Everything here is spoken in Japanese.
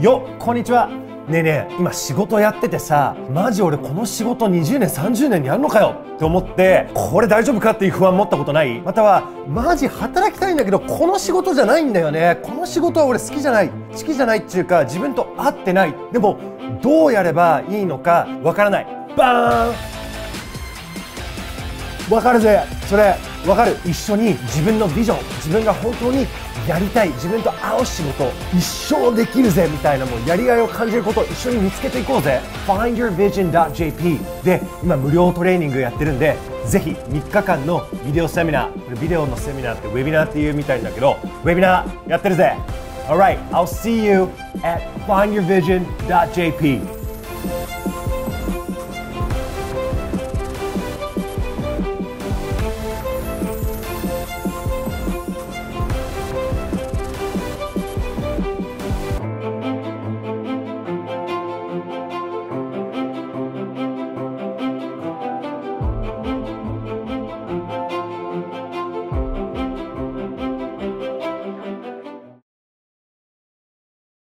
よっ、こんにちは。ねえねえ、今仕事やっててさ、マジ俺この仕事20年30年にやるのかよって思って、これ大丈夫かっていう不安持ったことない？またはマジ働きたいんだけどこの仕事じゃないんだよね、この仕事は俺好きじゃないっていうか、自分と合ってない、でもどうやればいいのかわからない。バーン、わかるぜ。それわかる。一緒に自分のビジョン、自分が本当にやりたい、自分と合う仕事一生できるぜみたいな、もうやりがいを感じることを一緒に見つけていこうぜ。 findyourvision.jp で今無料トレーニングやってるんで、ぜひ3日間のビデオセミナー、これビデオのセミナーってウェビナーっていうみたいんだけど、ウェビナーやってるぜ。 Alright, I'll see you at findyourvision.jp